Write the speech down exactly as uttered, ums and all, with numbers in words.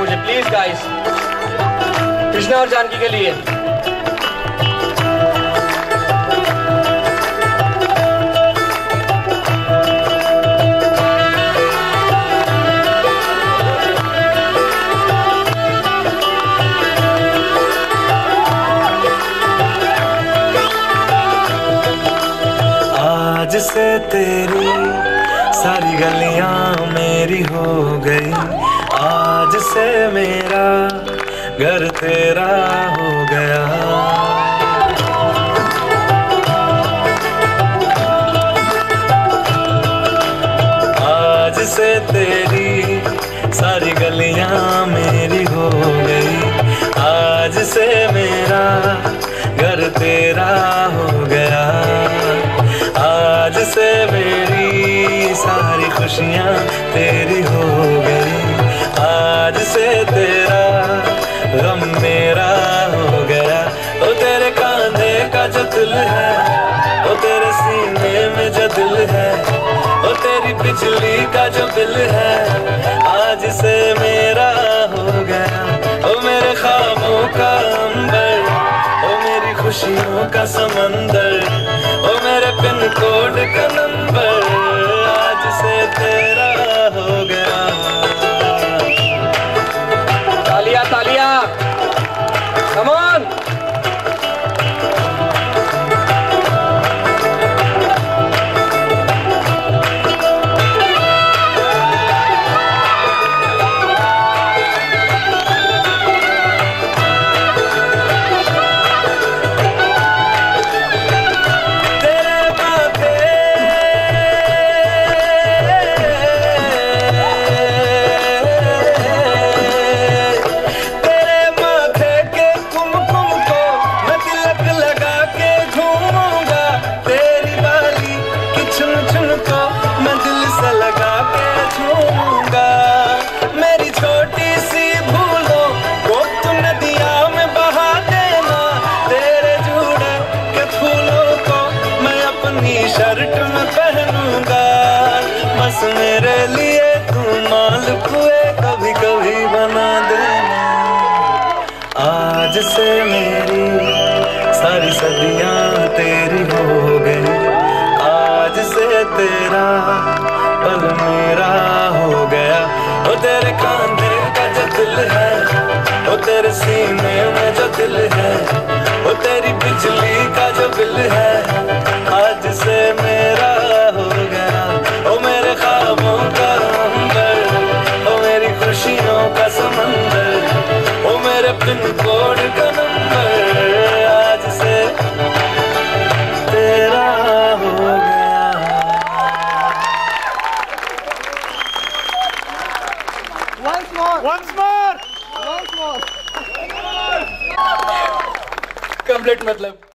मुझे please guys, Krishna और जानकी के लिए। आज से तेरी सारी गलियां मेरी हो गई, आज से मेरा घर तेरा हो गया। आज से तेरी सारी गलियां मेरी हो गई, आज से मेरा घर तेरा हो गया। आज से मेरी सारी खुशियां तेरी हो गई, आज से तेरा गम मेरा हो गया। ओ तेरे कांधे का जो दिल है, ओ तेरे सीने में जो दिल है, ओ तेरी बिजली का जो बिल है, आज से मेरा हो गया। ओ मेरे ख्वाबों का अंबर, ओ मेरी खुशियों का समंदर, ओ मेरे पिन कोड का नंबर, आज से तेरा हो गया। तालियां तालियां, कम ऑन। शर्ट में पहनूंगा, बस मेरे लिए तू मालपुए कभी कभी बना देना। आज से मेरी सारी सदियां तेरी हो गई, आज से तेरा पल मेरा हो गया। ओ तेरे कांधे का जो दिल है, ओ तेरे सीने में जो दिल है, ओ तेरी बिजली का जो बिल है, आज से मेरा हो गया। ओ मेरे ख्वाबों का अंबर, ओ मेरी खुशियों का समंदर, ओ मेरे पिन कोड का नंबर, आज से तेरा हो गया। Once more. Once more. Once more. Complete मतलब